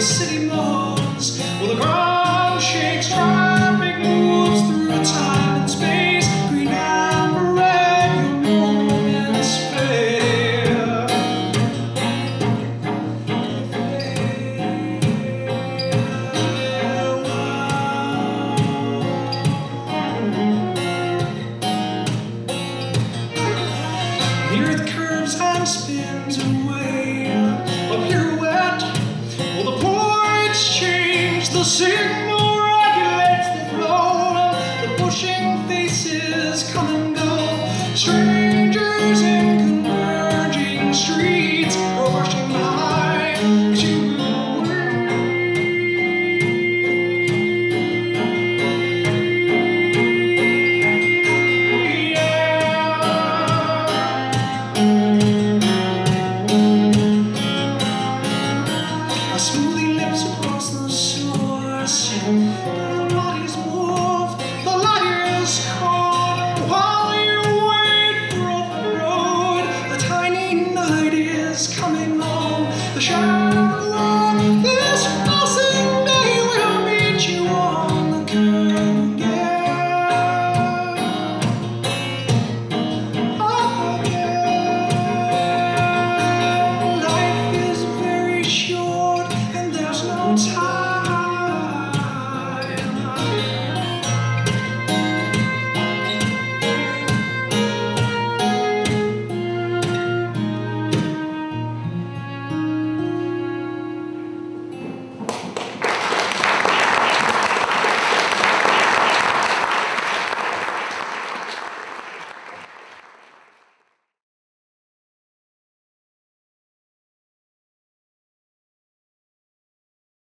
the city moans, well, the ground shakes, traffic moves through time and space, green and red, your moments fade. The earth curves and spins away, a pirouette. Well, the points change, the signal regulates the flow. The pushing faces come and go, strangers in converging streets are rushing by to smoothing lips across